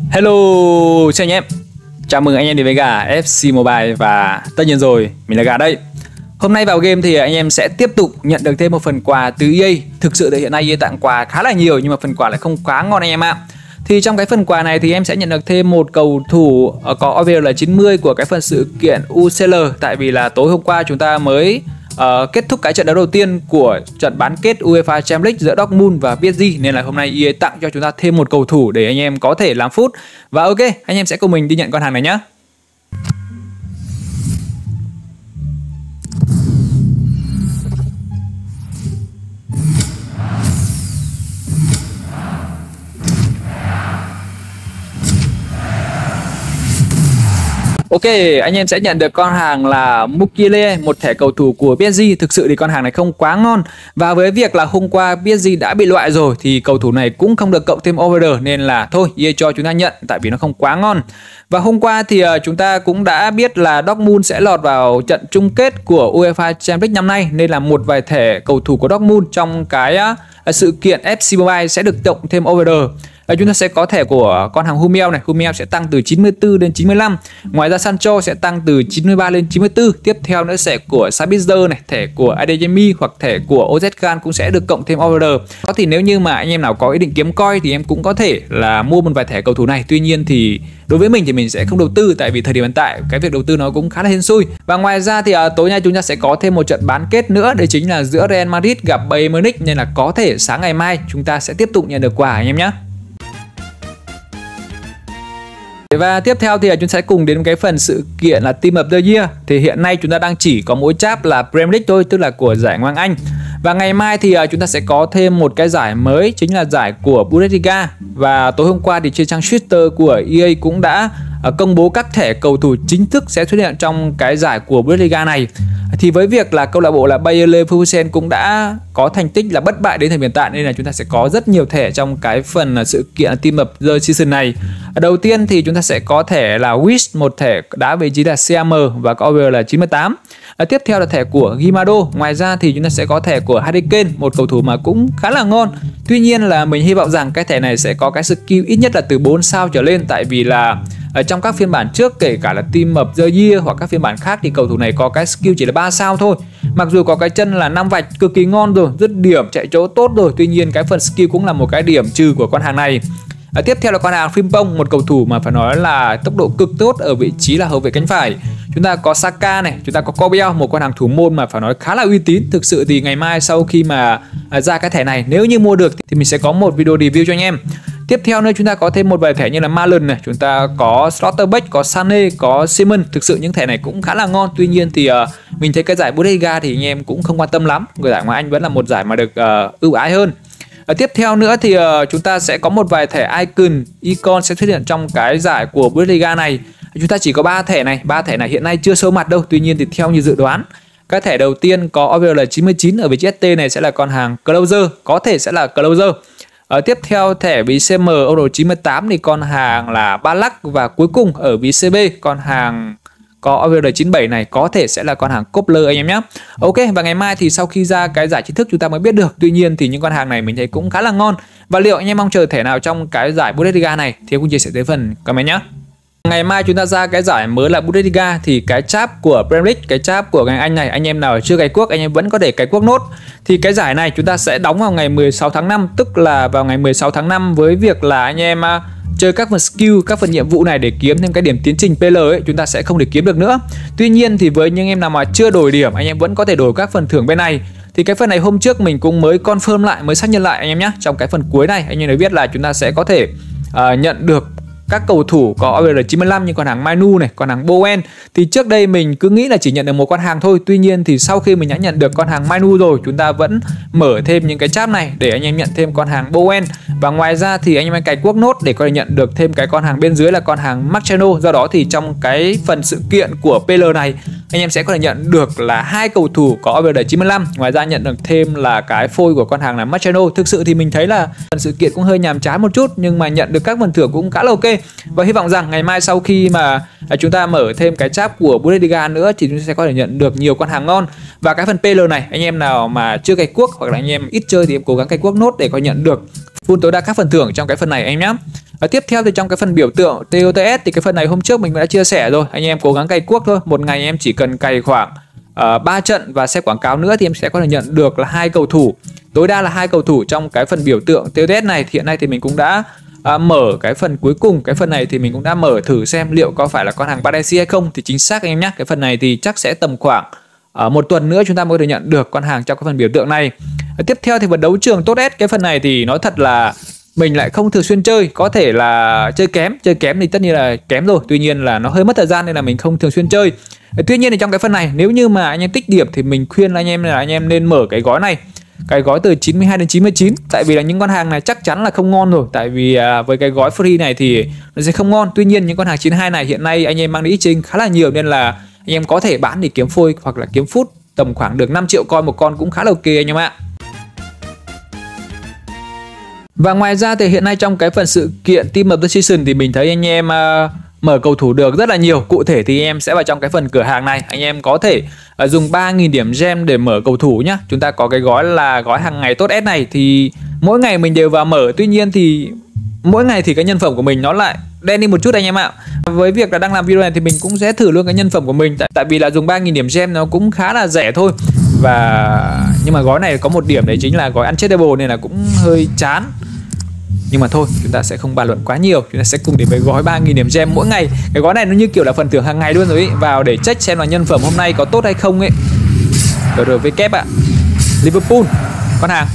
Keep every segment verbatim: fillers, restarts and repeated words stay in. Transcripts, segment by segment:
Hello, xin anh em. Chào mừng anh em đến với Gà ép xê Mobile. Và tất nhiên rồi, mình là Gà đây. Hôm nay vào game thì anh em sẽ tiếp tục nhận được thêm một phần quà từ e a. Thực sự thì hiện nay e a tặng quà khá là nhiều, nhưng mà phần quà lại không quá ngon anh em ạ. Thì trong cái phần quà này thì em sẽ nhận được thêm một cầu thủ có o vê là chín mươi của cái phần sự kiện u xê lờ. Tại vì là tối hôm qua chúng ta mới Uh, kết thúc cái trận đấu đầu tiên của trận bán kết UEFA Champions League giữa Dortmund và pê ét giê, nên là hôm nay e a tặng cho chúng ta thêm một cầu thủ để anh em có thể làm phút. Và ok, anh em sẽ cùng mình đi nhận con hàng này nhé. Ok, anh em sẽ nhận được con hàng là Mukiele, một thẻ cầu thủ của pê ét giê. Thực sự thì con hàng này không quá ngon. Và với việc là hôm qua pê ét giê đã bị loại rồi thì cầu thủ này cũng không được cộng thêm over, nên là thôi e a cho chúng ta nhận tại vì nó không quá ngon. Và hôm qua thì chúng ta cũng đã biết là Dortmund sẽ lọt vào trận chung kết của UEFA Champions League năm nay, nên là một vài thẻ cầu thủ của Dortmund trong cái sự kiện ép xê Mobile sẽ được cộng thêm over. Và chúng ta sẽ có thẻ của con hàng Hummel này, Hummel sẽ tăng từ chín mươi tư đến chín mươi lăm. Ngoài ra Sancho sẽ tăng từ chín mươi ba lên chín mươi tư. Tiếp theo nữa sẽ của Sabitzer này, thẻ của Adeyemi hoặc thẻ của Ozcan cũng sẽ được cộng thêm over. Có thì nếu như mà anh em nào có ý định kiếm coin thì em cũng có thể là mua một vài thẻ cầu thủ này. Tuy nhiên thì đối với mình thì mình sẽ không đầu tư, tại vì thời điểm hiện tại cái việc đầu tư nó cũng khá là hên xui. Và ngoài ra thì uh, tối nay chúng ta sẽ có thêm một trận bán kết nữa, đấy chính là giữa Real Madrid gặp Bayern Munich, nên là có thể sáng ngày mai chúng ta sẽ tiếp tục nhận được quà anh em nhé. Và tiếp theo thì chúng ta sẽ cùng đến cái phần sự kiện là Team of the Year. Thì hiện nay chúng ta đang chỉ có mỗi chap là Premier League thôi, tức là của giải Ngoại hạng Anh. Và ngày mai thì chúng ta sẽ có thêm một cái giải mới, chính là giải của Bundesliga. Và tối hôm qua thì trên trang Twitter của e a cũng đã công bố các thẻ cầu thủ chính thức sẽ xuất hiện trong cái giải của Bundesliga này. Thì với việc là câu lạc bộ là Bayer Leverkusen cũng đã có thành tích là bất bại đến thời hiện tại, nên là chúng ta sẽ có rất nhiều thẻ trong cái phần sự kiện Team of the Season này. Đầu tiên thì chúng ta sẽ có thẻ là Wish, một thẻ đá vị trí là xê em và có over là chín mươi tám. À, tiếp theo là thẻ của Gimado. Ngoài ra thì chúng ta sẽ có thẻ của Harry Kane, một cầu thủ mà cũng khá là ngon. Tuy nhiên là mình hy vọng rằng cái thẻ này sẽ có cái skill ít nhất là từ bốn sao trở lên, tại vì là ở trong các phiên bản trước, kể cả là Team of the Year hoặc các phiên bản khác, thì cầu thủ này có cái skill chỉ là ba sao thôi. Mặc dù có cái chân là năm vạch cực kỳ ngon rồi, dứt điểm, chạy chỗ tốt rồi, tuy nhiên cái phần skill cũng là một cái điểm trừ của con hàng này. À, tiếp theo là con hàng Frimpong, một cầu thủ mà phải nói là tốc độ cực tốt ở vị trí là hậu vệ cánh phải. Chúng ta có Saka này, chúng ta có Kobel, một con hàng thủ môn mà phải nói khá là uy tín. Thực sự thì ngày mai sau khi mà à, ra cái thẻ này, nếu như mua được thì mình sẽ có một video review cho anh em. Tiếp theo nữa chúng ta có thêm một vài thẻ như là Marlon này, chúng ta có Slotterbeck, có Sané, có Simon. Thực sự những thẻ này cũng khá là ngon. Tuy nhiên thì uh, mình thấy cái giải Bundesliga thì anh em cũng không quan tâm lắm. Người giải Ngoại Anh vẫn là một giải mà được uh, ưu ái hơn. Uh, tiếp theo nữa thì uh, chúng ta sẽ có một vài thẻ icon, icon sẽ xuất hiện trong cái giải của Bundesliga này. Chúng ta chỉ có ba thẻ này, ba thẻ này hiện nay chưa show mặt đâu. Tuy nhiên thì theo như dự đoán, cái thẻ đầu tiên có o vê là chín mươi chín ở vị trí ét tê này sẽ là con hàng Closer, có thể sẽ là Closer. Ở tiếp theo thẻ vị xê em Euro chín mươi tám thì con hàng là Balak, và cuối cùng ở vị xê bê con hàng có o vê chín mươi bảy này có thể sẽ là con hàng Cobbler anh em nhé. Ok, và ngày mai thì sau khi ra cái giải chính thức chúng ta mới biết được. Tuy nhiên thì những con hàng này mình thấy cũng khá là ngon. Và liệu anh em mong chờ thẻ nào trong cái giải Bundesliga này thì em cũng chia sẻ tới phần comment nhé. Ngày mai chúng ta ra cái giải mới là Bundesliga thì cái chap của Premier League, cái chap của ngành Anh này, anh em nào chưa cày cuốc anh em vẫn có thể cày cuốc nốt. Thì cái giải này chúng ta sẽ đóng vào ngày mười sáu tháng năm, tức là vào ngày mười sáu tháng năm, với việc là anh em uh, chơi các phần skill, các phần nhiệm vụ này để kiếm thêm cái điểm tiến trình pê lờ ấy, chúng ta sẽ không thể kiếm được nữa. Tuy nhiên thì với những em nào mà chưa đổi điểm, anh em vẫn có thể đổi các phần thưởng bên này. Thì cái phần này hôm trước mình cũng mới confirm lại, mới xác nhận lại anh em nhé. Trong cái phần cuối này anh em đã biết là chúng ta sẽ có thể uh, nhận được các cầu thủ có o vê chín mươi lăm như con hàng Mainu này, con hàng Bowen. Thì trước đây mình cứ nghĩ là chỉ nhận được một con hàng thôi. Tuy nhiên thì sau khi mình đã nhận được con hàng Mainu rồi, chúng ta vẫn mở thêm những cái chap này để anh em nhận thêm con hàng Bowen. Và ngoài ra thì anh em cày cuốc nốt để có thể nhận được thêm cái con hàng bên dưới là con hàng Marciano. Do đó thì trong cái phần sự kiện của pê lờ này, anh em sẽ có thể nhận được là hai cầu thủ có o vê chín mươi lăm. Ngoài ra nhận được thêm là cái phôi của con hàng là Marciano. Thực sự thì mình thấy là phần sự kiện cũng hơi nhàm chán một chút, nhưng mà nhận được các phần thưởng cũng khá là ok. Và hy vọng rằng ngày mai sau khi mà chúng ta mở thêm cái chap của Bundesliga nữa thì chúng ta sẽ có thể nhận được nhiều con hàng ngon. Và cái phần pê lờ này, anh em nào mà chưa cày cuốc hoặc là anh em ít chơi thì em cố gắng cày cuốc nốt để có nhận được full tối đa các phần thưởng trong cái phần này anh em nhé. Và tiếp theo thì trong cái phần biểu tượng tê o tê ét thì cái phần này hôm trước mình đã chia sẻ rồi, anh em cố gắng cày cuốc thôi. Một ngày em chỉ cần cày khoảng uh, ba trận và xem quảng cáo nữa thì em sẽ có thể nhận được là hai cầu thủ, tối đa là hai cầu thủ trong cái phần biểu tượng tê o tê ét này. Thì hiện nay thì mình cũng đã uh, mở cái phần cuối cùng, cái phần này thì mình cũng đã mở thử xem liệu có phải là con hàng Paradise hay không. Thì chính xác anh em nhé, cái phần này thì chắc sẽ tầm khoảng uh, một tuần nữa chúng ta mới có thể nhận được con hàng trong cái phần biểu tượng này. uh, Tiếp theo thì phần đấu trường tốt S, cái phần này thì nói thật là mình lại không thường xuyên chơi, có thể là chơi kém, chơi kém thì tất nhiên là kém rồi, tuy nhiên là nó hơi mất thời gian nên là mình không thường xuyên chơi. Tuy nhiên thì trong cái phần này nếu như mà anh em tích điểm thì mình khuyên anh em là anh em nên mở cái gói này, cái gói từ chín mươi hai đến chín mươi chín, tại vì là những con hàng này chắc chắn là không ngon rồi, tại vì à, với cái gói free này thì nó sẽ không ngon. Tuy nhiên những con hàng chín mươi hai này hiện nay anh em mang đi exchange khá là nhiều nên là anh em có thể bán để kiếm phôi hoặc là kiếm phút tầm khoảng được năm triệu coin một con cũng khá là ok anh em ạ. Và ngoài ra thì hiện nay trong cái phần sự kiện Team of the Season thì mình thấy anh em uh, mở cầu thủ được rất là nhiều. Cụ thể thì em sẽ vào trong cái phần cửa hàng này, anh em có thể uh, dùng ba nghìn điểm gem để mở cầu thủ nhá. Chúng ta có cái gói là gói hàng ngày tốt S này thì mỗi ngày mình đều vào mở. Tuy nhiên thì mỗi ngày thì cái nhân phẩm của mình nó lại đen đi một chút anh em ạ. Với việc là đang làm video này thì mình cũng sẽ thử luôn cái nhân phẩm của mình, tại, tại vì là dùng ba nghìn điểm gem nó cũng khá là rẻ thôi. Và nhưng mà gói này có một điểm đấy chính là gói uncheckable nên là cũng hơi chán. Nhưng mà thôi, chúng ta sẽ không bàn luận quá nhiều, chúng ta sẽ cùng đến với gói ba nghìn điểm gem mỗi ngày. Cái gói này nó như kiểu là phần thưởng hàng ngày luôn rồi ý. Vào để check xem là nhân phẩm hôm nay có tốt hay không ấy. Rồi rồi với kép ạ. Liverpool, con hàng.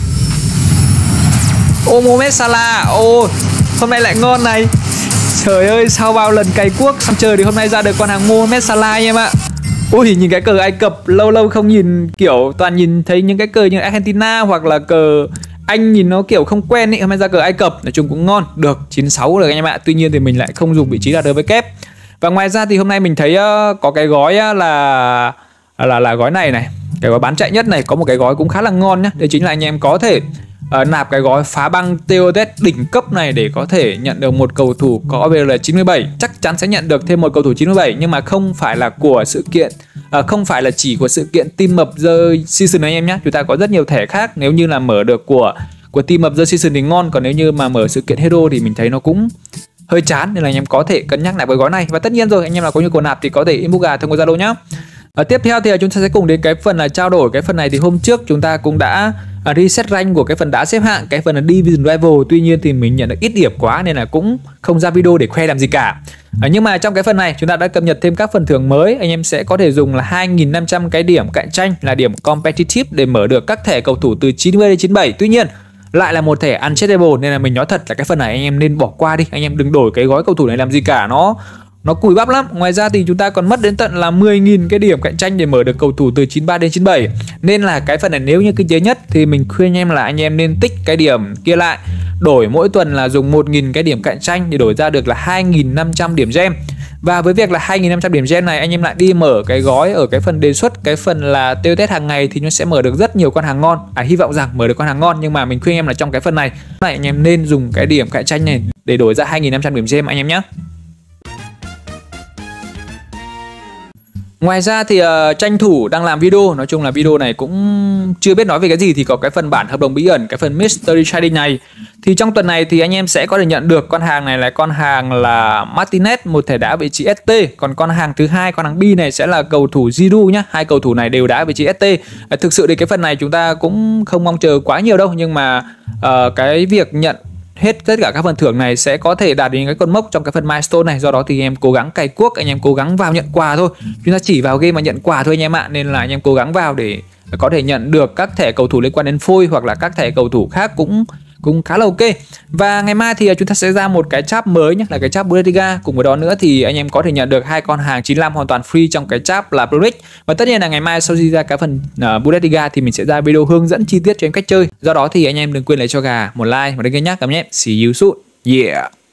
Ô Mohamed Salah, ô hôm nay lại ngon này. Trời ơi, sau bao lần cày cuốc xong trời thì hôm nay ra được con hàng Mohamed Salah anh em ạ. Ui, nhìn cái cờ Ai Cập lâu lâu không nhìn, kiểu toàn nhìn thấy những cái cờ như Argentina hoặc là cờ Anh nhìn nó kiểu không quen ý. Hôm nay ra cờ Ai Cập nói chung cũng ngon, được chín mươi sáu được anh em ạ. Tuy nhiên thì mình lại không dùng vị trí là đối với kép. Và ngoài ra thì hôm nay mình thấy uh, có cái gói uh, là là là gói này này, cái gói bán chạy nhất này, có một cái gói cũng khá là ngon nhá. Đấy chính là anh em có thể uh, nạp cái gói phá băng tê o tê ét đỉnh cấp này để có thể nhận được một cầu thủ có o bê lờ chín mươi bảy. Chắc chắn sẽ nhận được thêm một cầu thủ chín mươi bảy, nhưng mà không phải là của sự kiện, uh, không phải là chỉ của sự kiện Team of the Season anh em nhé. Chúng ta có rất nhiều thẻ khác, nếu như là mở được của của Team of the Season thì ngon, còn nếu như mà mở sự kiện Hero thì mình thấy nó cũng hơi chán, nên là anh em có thể cân nhắc nạp cái gói này. Và tất nhiên rồi, anh em nào có nhu cầu nạp thì có thể inbox gà thông qua Zalo nhé. Và tiếp theo thì chúng ta sẽ cùng đến cái phần là trao đổi. Cái phần này thì hôm trước chúng ta cũng đã reset rank của cái phần đá xếp hạng, cái phần là Division Rival. Tuy nhiên thì mình nhận được ít điểm quá nên là cũng không ra video để khoe làm gì cả. À, nhưng mà trong cái phần này chúng ta đã cập nhật thêm các phần thưởng mới. Anh em sẽ có thể dùng là hai nghìn năm trăm cái điểm cạnh tranh là điểm competitive để mở được các thẻ cầu thủ từ chín mươi đến chín mươi bảy. Tuy nhiên lại là một thẻ uncheckable nên là mình nói thật là cái phần này anh em nên bỏ qua đi. Anh em đừng đổi cái gói cầu thủ này làm gì cả, nó nó cùi bắp lắm. Ngoài ra thì chúng ta còn mất đến tận là mười nghìn cái điểm cạnh tranh để mở được cầu thủ từ chín mươi ba đến chín mươi bảy. Nên là cái phần này nếu như kinh tế nhất thì mình khuyên anh em là anh em nên tích cái điểm kia lại, đổi mỗi tuần là dùng một nghìn cái điểm cạnh tranh để đổi ra được là hai nghìn năm trăm điểm gem. Và với việc là hai nghìn năm trăm điểm gem này, anh em lại đi mở cái gói ở cái phần đề xuất, cái phần là tê o tê ét hàng ngày thì nó sẽ mở được rất nhiều con hàng ngon. À, hy vọng rằng mở được con hàng ngon, nhưng mà mình khuyên em là trong cái phần này này anh em nên dùng cái điểm cạnh tranh này để đổi ra hai nghìn năm trăm điểm gem anh em nhé. Ngoài ra thì uh, tranh thủ đang làm video, nói chung là video này cũng chưa biết nói về cái gì, thì có cái phần bản hợp đồng bí ẩn, cái phần Mystery Trading này. Thì trong tuần này thì anh em sẽ có thể nhận được con hàng này là con hàng là Martinez, một thẻ đá vị trí ét tê. Còn con hàng thứ hai, con hàng B này sẽ là cầu thủ Giroud nhá. Hai cầu thủ này đều đá vị trí ét tê. À, thực sự thì cái phần này chúng ta cũng không mong chờ quá nhiều đâu, nhưng mà uh, cái việc nhận hết tất cả các phần thưởng này sẽ có thể đạt đến cái con mốc trong cái phần milestone này. Do đó thì anh em cố gắng cày cuốc, anh em cố gắng vào nhận quà thôi. Chúng ta chỉ vào game mà nhận quà thôi anh em ạ. Nên là anh em cố gắng vào để có thể nhận được các thẻ cầu thủ liên quan đến phôi hoặc là các thẻ cầu thủ khác cũng cũng khá là ok. Và ngày mai thì chúng ta sẽ ra một cái chap mới nhé, là cái chap Bundesliga. Cùng với đó nữa thì anh em có thể nhận được hai con hàng chín mươi lăm hoàn toàn free trong cái chap là Pro League. Và tất nhiên là ngày mai sau khi ra cái phần uh, Bundesliga thì mình sẽ ra video hướng dẫn chi tiết cho em cách chơi. Do đó thì anh em đừng quên lấy cho gà một like và đăng ký nhé. Cảm ơn nhé. See you soon. Yeah.